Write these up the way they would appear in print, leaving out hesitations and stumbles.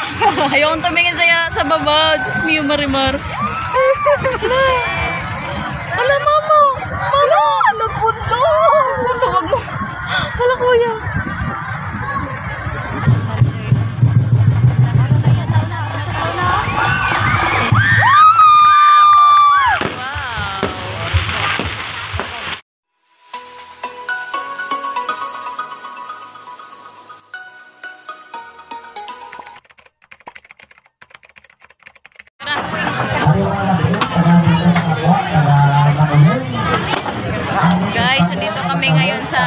Ayokong tumingin sa baba. Diyos mio, Marimar. Wala, mama. Mama, nagpunto. Wag mo. Wala, kuya. Guys, nandito kami ngayon sa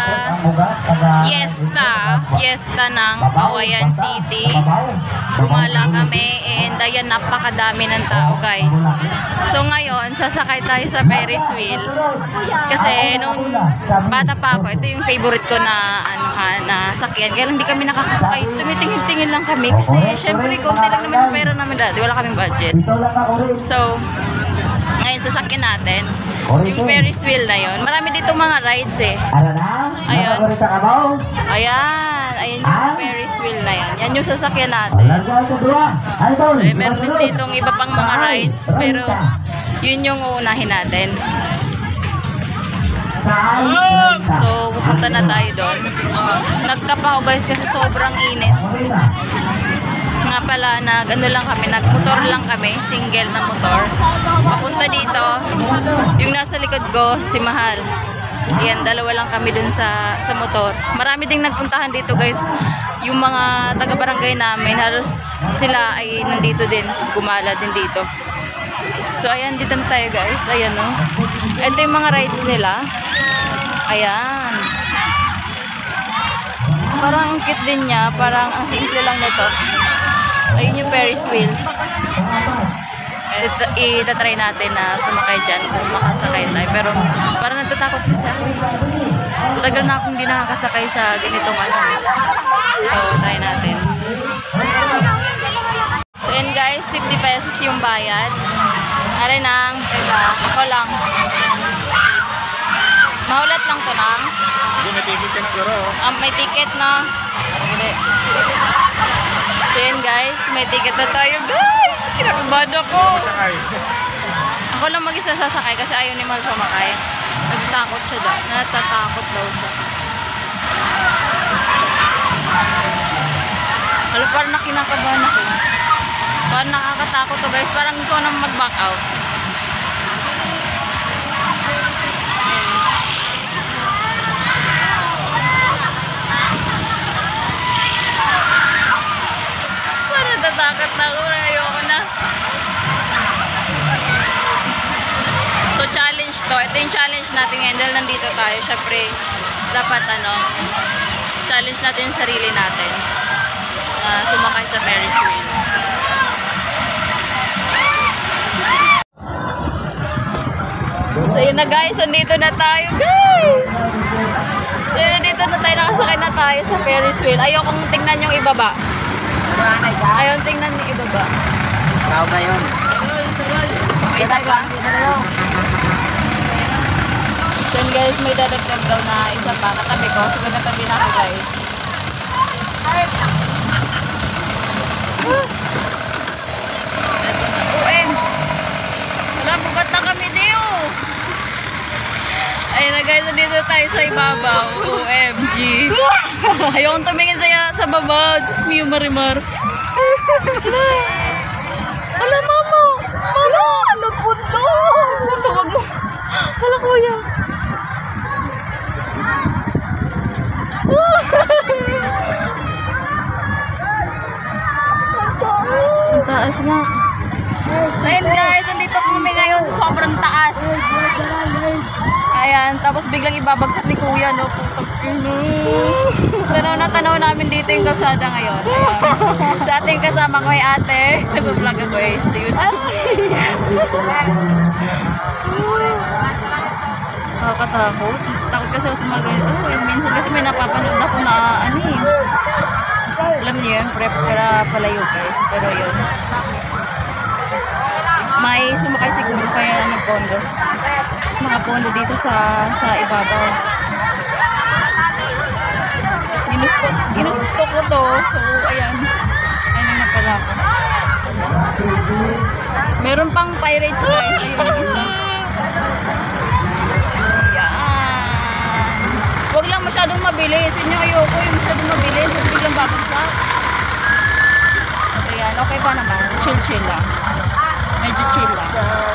Fiesta ng Cauayan City. Gumala kami and ayan, napakadami ng tao, guys. So ngayon, sasakay tayo sa Ferris wheel. Kasi nung bata pa ako, ito yung favorite ko na na sakyan. Kaya lang hindi kami nakakasakay. Tumitingin-tingin lang kami kasi syempre konti lang naman yung pera namin dati. Wala kaming budget. So ngayon sasakyan natin yung Ferris wheel na yon. Marami dito mga rides eh. Ayun. Ayan yung Ferris wheel na yan. Yan yung sasakyan natin. So meron din ditong iba pang mga rides, pero yun yung uunahin natin. So pupunta na tayo doon. Nagkapa ako, guys, kasi sobrang init. Nga pala, ano lang kami, nagmotor lang kami, single na motor. Papunta dito, yung nasa likod ko, si Mahal. Ayan, dalawa lang kami dun sa motor. Marami ding nagpuntahan dito, guys. Yung mga taga-barangay namin, halos sila ay nandito din, gumala din dito. So ayan, dito na tayo, guys. Ayan, no. Ito yung mga rides nila. Ayan. Parang ang cute din niya, parang ang simple lang nito. Ayun yung Ferris wheel. Itatry natin na sumakay dyan kung makasakay tayo. Pero parang natatakot kasi ako. Tagal na akong hindi nakakasakay sa ganitong ano. So, try natin. So, yun, guys, 50 pesos yung bayad. Are nang, ako lang. Mahulat lang to nang. May ticket ka na, garo. May ticket na. So yun, guys, may ticket na tayo, guys. Kinakabado ko. Ako lang mag-isa sasakay kasi ayaw ni Mahal sumakay. Natatakot siya daw. Natatakot daw siya. Alam, parang nakinakabahan ako. Parang nakakatakot to, guys. Parang gusto ko nang mag-back out. Natatakot na ako. Ayoko na. So challenge to. Ito yung challenge natin ngayon dahil nandito tayo. Syempre, dapat challenge natin yung sarili natin. Sumakay sa Ferris wheel. So yun na, guys. Nandito na tayo, guys. So yun, nandito na tayo. Nakasakay na tayo sa Ferris wheel. Ayokong tingnan yung ibaba. Ayaw tingnan ni ibaba. Tao ba yun? Kita ba? So guys, may dadagdag daw na isa pa. Katabi ko. So magkatabi na ako, guys. Wala, bugat na kami diyo. Ayun na, guys, nandito tayo sa ibabaw. OMG. Ayokong tumingin sa baba. Diyos mio, Marimar. Wala, mama. Mama, nagpunto. Wag mo. Wala, kuya. Ang taas nga. Ayun, guys, nandito kami ngayon. Sobrang taas. Ayan, tapos biglang ibabagsak ni kuya, no? Tanaw na tanaw namin dito yung kalsada ngayon. Ayan. Sa ating kasama ko ay ate. Nag-vlog ako eh. Sa YouTube. Nakakatakot. Takot kasi ako sa mga ganito. Minsan kasi may napapanood ako na ano eh. Alam niyo yun, prep para palayo, guys. Pero yun. May sumakay siguro kaya nag-condo. Mga pondo dito sa ibabaw. Ginusto ko to. So, ayan. Ayan na pala ako. Meron pang Pirates guys. Ayun, isa. Yan. Huwag lang masyadong mabilis. Inyo ayoko yung masyadong mabilis. At biglang babagsak. So yan, okay pa naman. Chill lang. Medyo chill lang.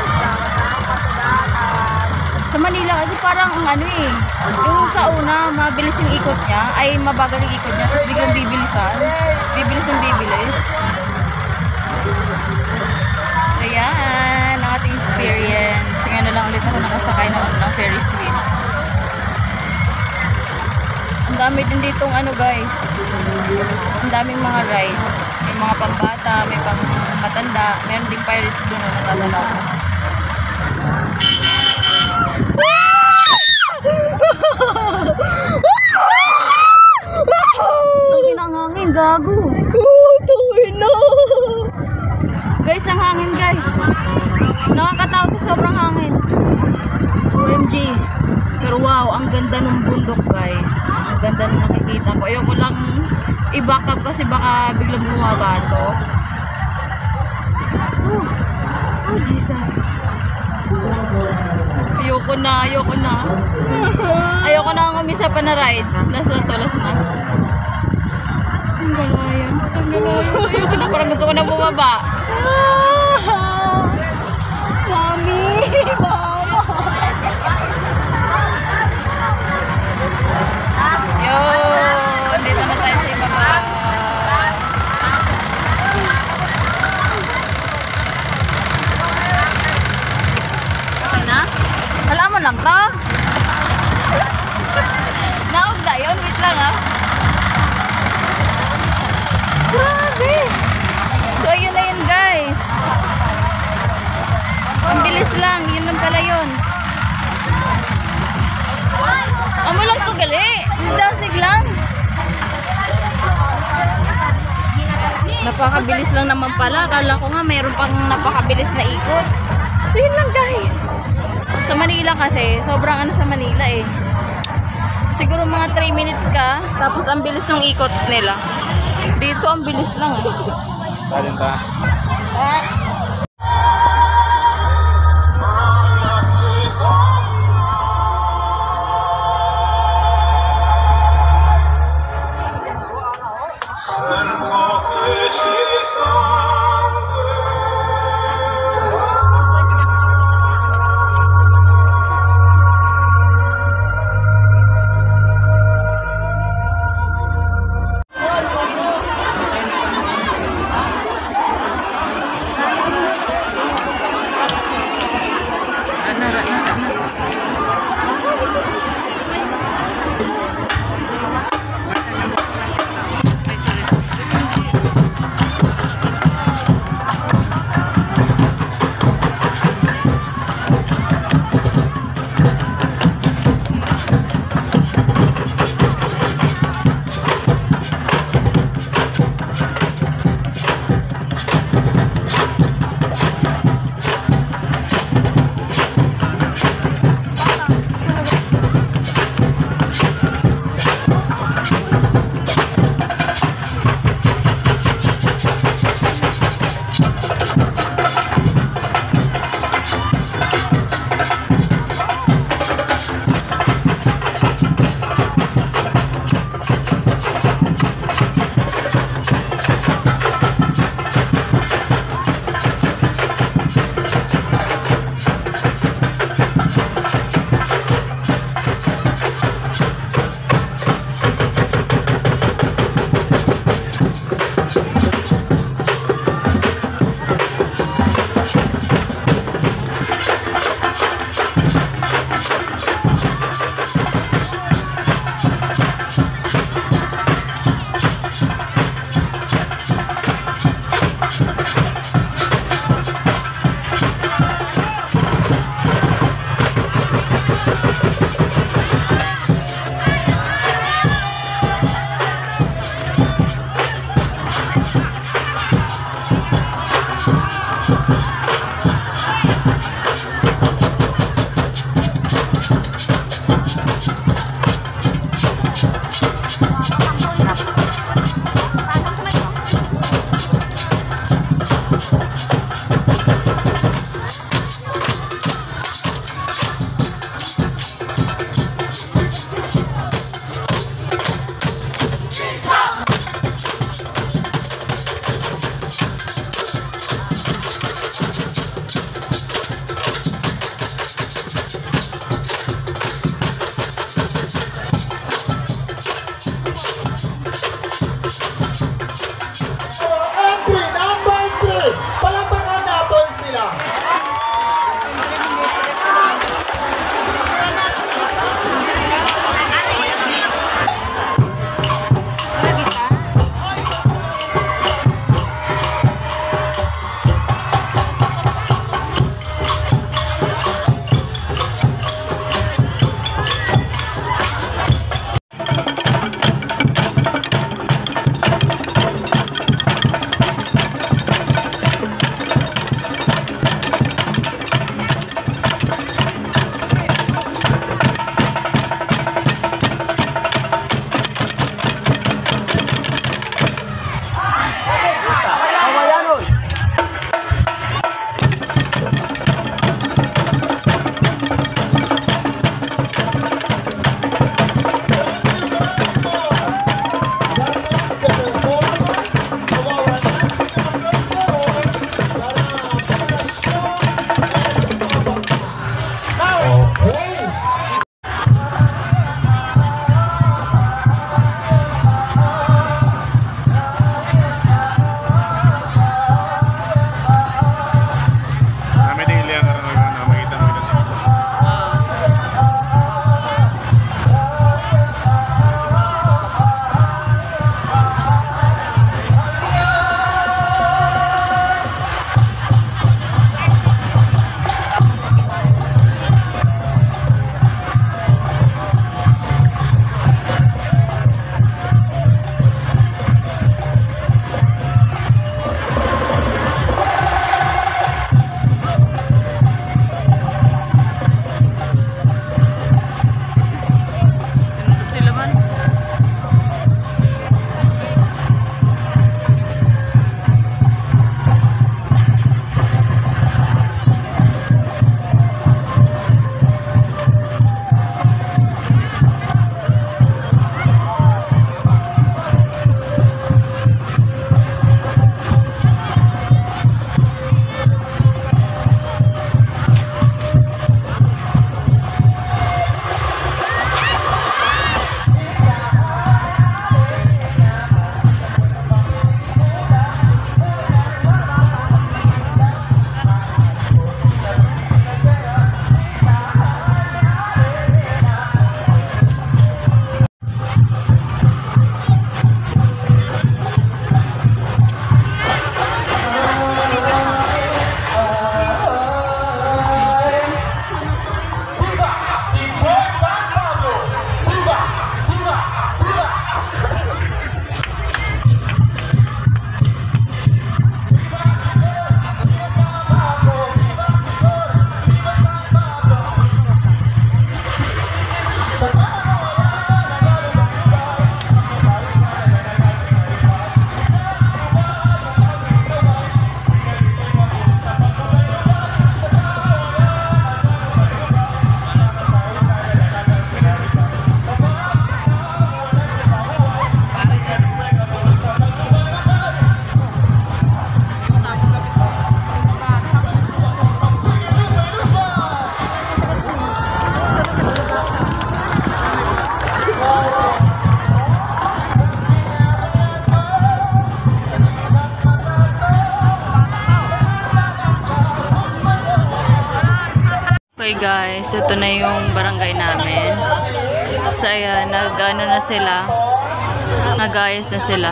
Sa Manila kasi parang ano eh. Yung sa una, mabilis yung ikot niya. Ay, mabagal yung ikot niya. Tapos biglang bibilisan. Bibilis. So yan, ang ating experience. Ngayon na lang ulit ako nakasakay ng Ferris wheel. Ang dami din ditong ano guys. Ang daming mga rides. May mga pambata, may pang matanda. Meron ding pirates doon na natatanaw ko. Tungin ang hangin, gago. Tungin na. Guys, ang hangin guys. Nakakatakot sa sobrang hangin. OMG. Pero wow, ang ganda ng bundok guys. Ang ganda ng nakikita ko. Ayoko lang i-back up kasi baka biglang bumaba to. Oh Jesus. Ayoko na. Ayoko na ang umisa pa na rides. Last na. Ang galayan. Ayoko na, parang gusto ko na bumaba. Mami! Mama! Yun! Dito na tayo sa ibaba. Okay na? Alam mo lang to? Naog na yun. Wait lang ah. Grabe! So, yun na yun guys. Ang bilis lang. Yun lang pala yun. Amo lang to gali. Dasig lang. Napakabilis lang naman pala. Akala ko nga mayroon pang napakabilis na ikot. So, yun lang guys. Sa Manila kasi, sobrang ano sa Manila eh. Siguro mga 3 minutes ka, tapos ang bilis ng ikot nila. Dito ang bilis lang eh. Alin ba? Okay guys, ito na yung barangay namin. So ayan, nag-ano na sila. Nag-ayos na sila.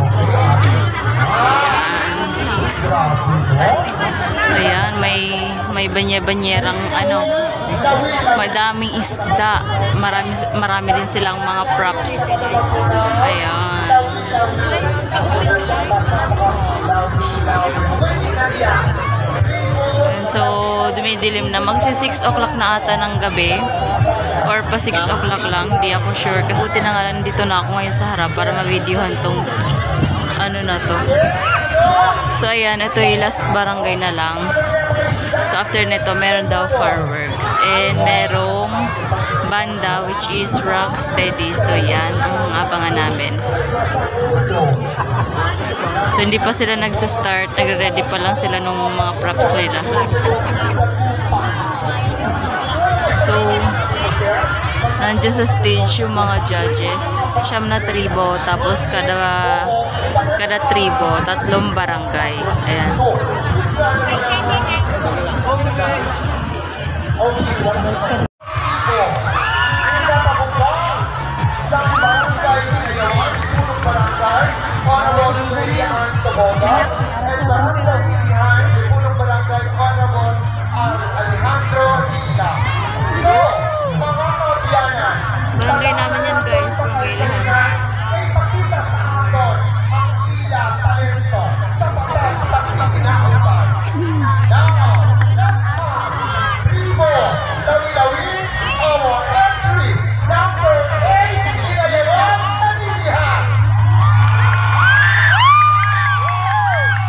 Ayan, may banya-banyerang ano, madaming isda. Marami din silang mga props. Ayan. So, dumidilim na. Magsi 6 o'clock na ata ng gabi. Or pa 6 o'clock lang. Hindi ako sure. Kasi tinangalan dito na ako ngayon sa harap para ma-videohan tong ano na to. So, ayan. Ito yung last barangay na lang. So, after nito, meron daw fireworks. And merong banda which is rock steady. So, yan. Ang abangan namin. So, hindi pa sila nagsa-start. Nagre-ready pa lang sila nung mga props nila. So, nandiyan sa stage yung mga judges. Siyam na tribo. Tapos kada tribo, 3 barangay. Ayan. Barangay namin yan guys. Barangay lahat. Ipakita sa aton ang ila talento sa pagkaksaksang inaangkan. Now, let's have Tribo Lawi-Lawi, our entry number 8, Inayawan Anilihan.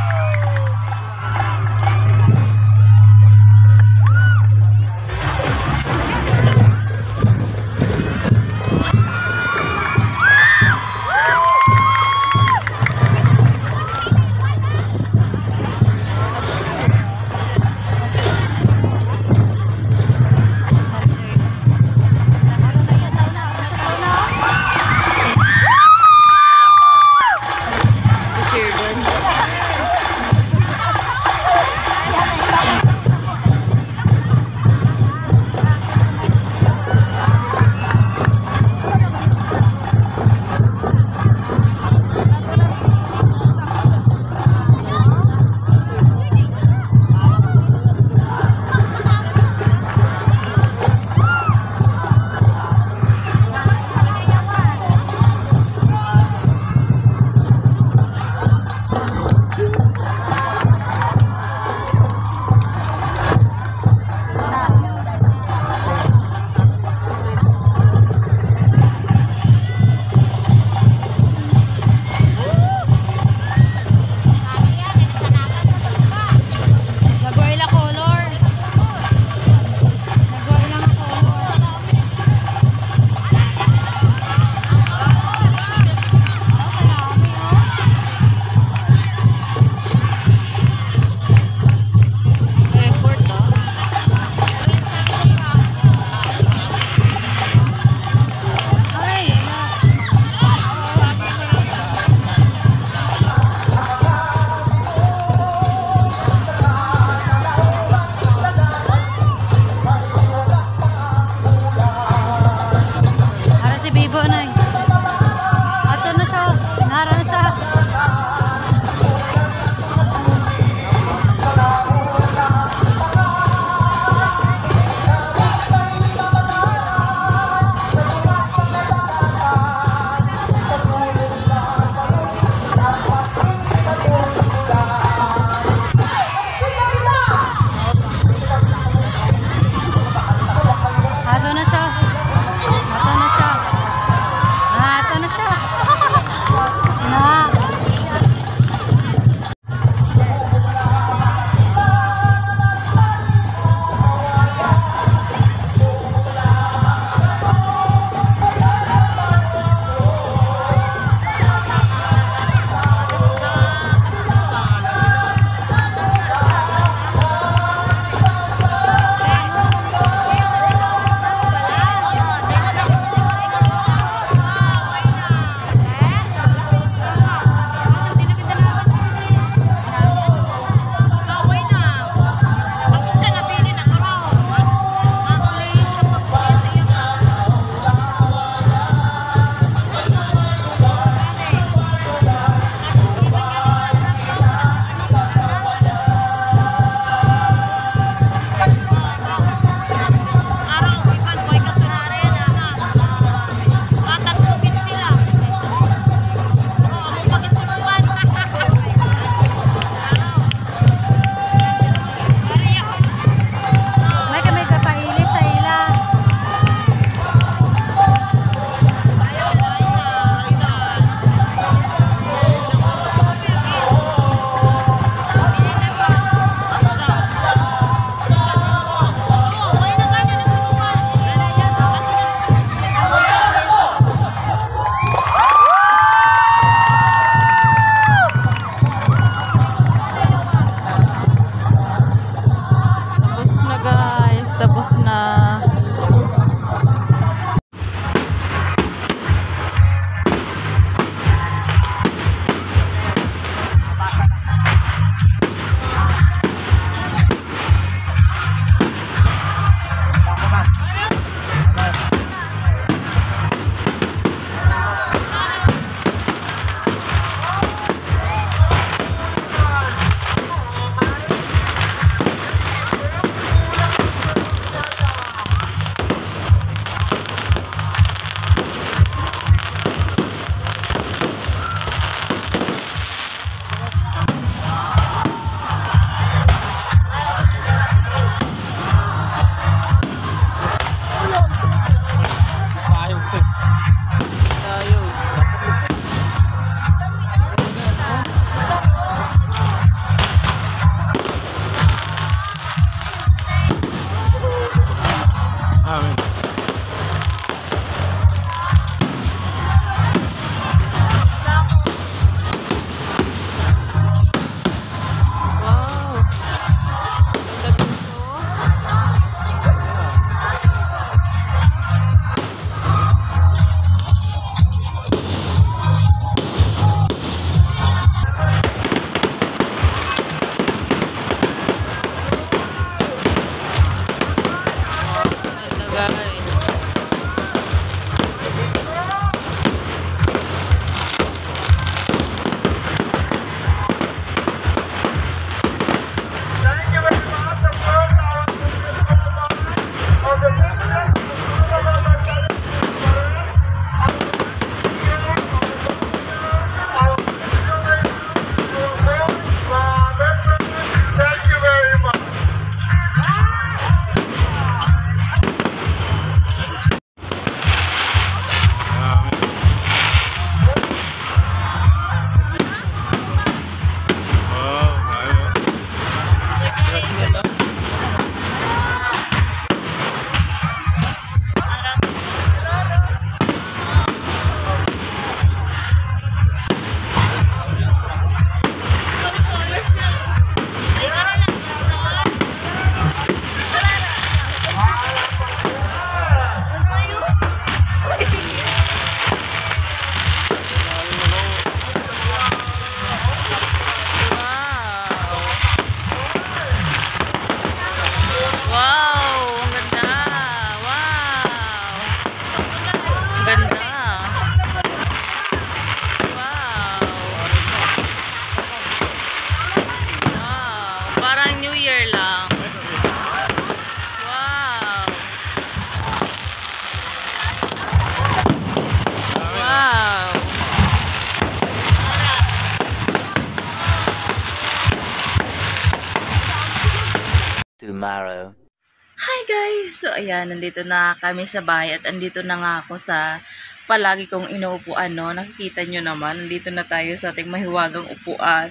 tomorrow. Hi guys! So ayan, nandito na kami sa bahay at andito na nga ako sa palagi kong inuupuan, no? Nakikita nyo naman, nandito na tayo sa ating mahiwagang upuan.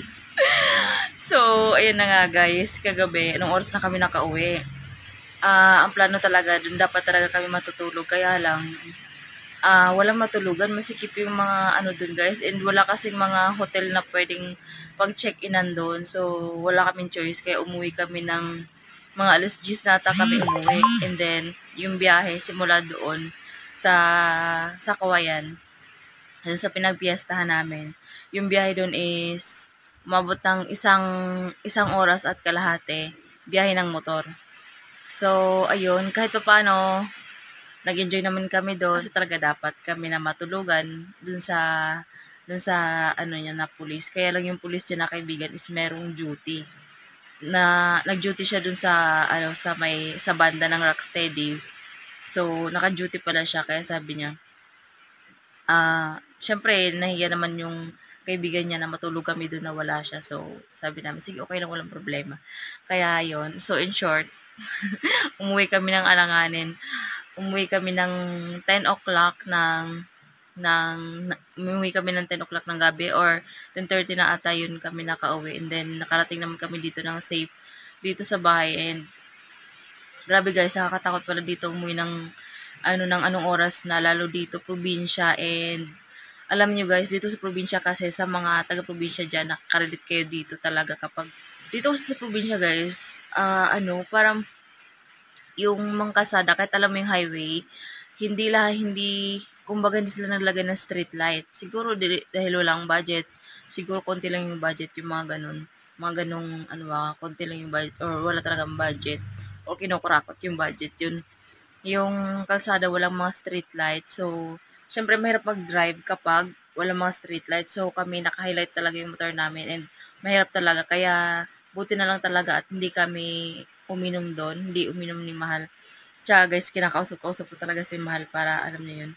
So, ayan na nga guys, kagabi, anong oras na kami nakauwi? Ang plano talaga, dun dapat talaga kami matutulog, kaya lang, walang matulugan, masikip yung mga ano dun guys, and wala kasing mga hotel na pwedeng pag-check-inan dun, so wala kaming choice, kaya umuwi kami ng mga alas 10 na ata kami umuwi, and then yung biyahe simula doon sa Kawayan, sa pinagpiestahan namin, yung biyahe doon is umabot ng isang oras at kalahati, biyahe ng motor. So ayun, kahit pa paano nag-enjoy naman kami doon kasi talaga dapat kami na matulugan dun sa ano niya na pulis. Kaya lang yung pulis niya na kaibigan is merong duty. Na nag-duty siya dun sa ano sa banda ng Rocksteady. So naka-duty pala siya kaya sabi niya syempre nahiya naman yung kaibigan niya na matulog kami doon na wala siya. So sabi namin sige, okay lang, walang problema. Kaya yon. So in short, umuwi kami ng alanganin. Umuwi kami ng 10 o'clock umuwi kami ng 10 o'clock ng gabi or 10:30 na ata yun kami nakauwi, and then nakarating naman kami dito ng safe dito sa bahay. And grabe guys, nakakatakot pala dito umuwi ng anong oras na, lalo dito probinsya. And alam niyo guys, dito sa probinsya kasi, sa mga taga-probinsya dyan, nakaka-relate kayo dito talaga kapag dito kasi sa probinsya guys, parang yung mga kalsada, kahit alam mo yung highway, kumbaga hindi sila naglagay ng street light. Siguro dahil walang budget, siguro konti lang yung budget, yung mga ganong konti lang yung budget, or wala talagang budget, or kinukurakot yung budget, yung kalsada walang mga street light. So syempre mahirap mag-drive kapag walang mga street light. So kami naka-highlight talaga yung motor namin, and mahirap talaga, kaya buti na lang talaga at hindi kami uminom doon, hindi uminom ni Mahal. Tsaka guys, kinakausap-kausap ko talaga si Mahal para alam niyo yun.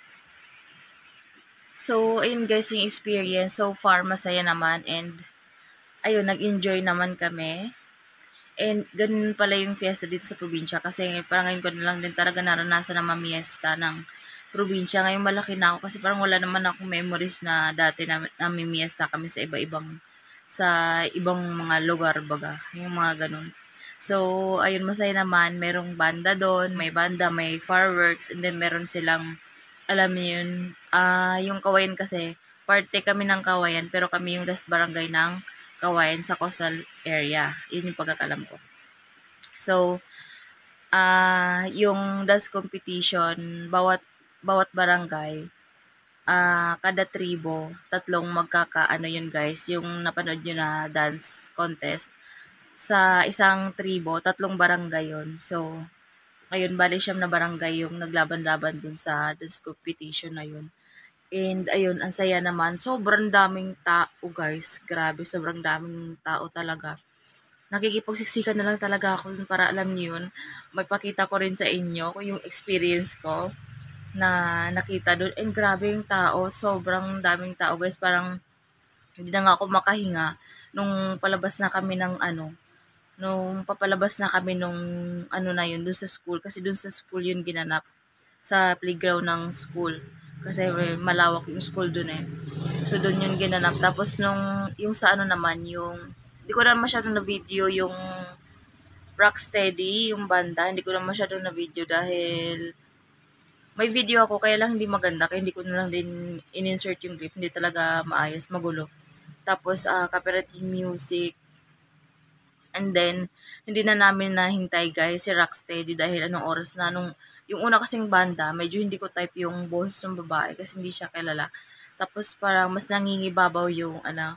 So ayun guys, yung experience so far masaya naman, and ayun, nag-enjoy naman kami. And ganun pala yung fiesta dito sa probinsya, kasi parang ngayon ko na lang din talaga naranasan na mamiesta ng probinsya. Ngayon malaki na ako kasi parang wala naman akong memories na dati na namimiesta kami sa ibang mga lugar baga, yung mga ganun. So, ayun, masaya naman. Merong banda doon, may banda, may fireworks, and then meron silang, alam niyo yun, yung Kawayan kasi, parte kami ng Kawayan, pero kami yung last barangay ng Kawayan sa coastal area. Yun yung pagkakalam ko. So, yung dance competition, bawat barangay, kada tribo, tatlong yun guys, yung napanood nyo na dance contest, sa isang tribo, tatlong barangay yun. So, ayun, bali 9 na barangay yung naglaban-laban dun sa dance competition na yun. And ayun, ang saya naman. Sobrang daming tao guys. Grabe, sobrang daming tao talaga. Nakikipagsiksikan na lang talaga ako para alam niyo yun. May pakita ko rin sa inyo yung experience ko na nakita doon. And grabe yung tao. Sobrang daming tao guys. Parang hindi na nga ako makahinga nung palabas na kami nung papalabas na kami nung na yun, dun sa school. Kasi dun sa school yun ginanap. Sa playground ng school. Kasi malawak yung school dun eh. So dun yun ginanap. Tapos yung sa naman, hindi ko na masyado na video yung Rocksteady, yung banda. Hindi ko na masyado na video dahil may video ako, kaya lang hindi maganda. Kaya hindi ko na lang din in-insert yung clip. Hindi talaga maayos, magulo. Tapos copyright music. And then, hindi na namin nahintay guys si Rocksteady dahil anong oras na yung una kasing banda, medyo hindi ko type yung boses ng babae kasi hindi siya kilala. Tapos parang mas nangingibabaw yung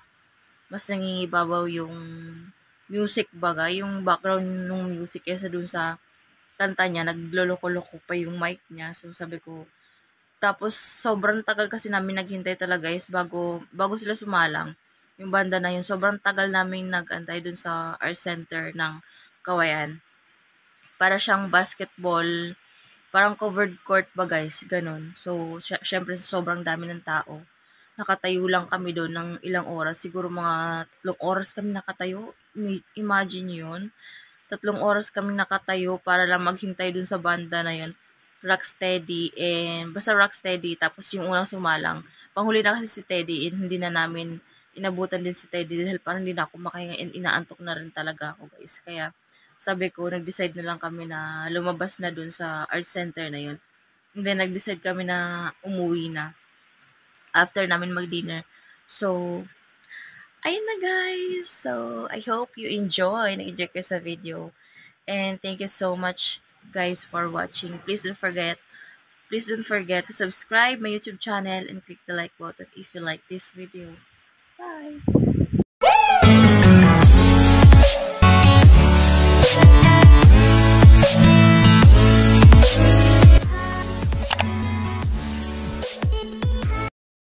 music baga, yung background ng music kaysa dun sa kanta niya, nagloloko-loko pa yung mic niya. So sabi ko, tapos sobrang tagal kasi namin naghintay talaga guys bago sila sumalang. Yung banda na yun, sobrang tagal namin nag-antay dun sa art center ng Kawayan. Para siyang basketball, parang covered court ba guys, ganun. So, syempre sobrang dami ng tao. Nakatayo lang kami doon ng ilang oras. Siguro mga 3 oras kami nakatayo. Imagine yun. 3 oras kami nakatayo para lang maghintay dun sa banda na yun. Rocksteady and basta Rocksteady, tapos yung unang sumalang. Panghuli na kasi si Teddy and hindi na namin inabutan din si Teddy dahil parang hindi na ako makahinga and inaantok na rin talaga ako guys. Kaya sabi ko, nag-decide na lang kami na lumabas na dun sa art center na yun. And then nag-decide kami na umuwi na after namin mag-dinner. So, ayun na guys. So, I hope you enjoy. Nag-enjoy kayo sa video. And thank you so much guys for watching. Please don't forget to subscribe my YouTube channel and click the like button if you like this video. Bye!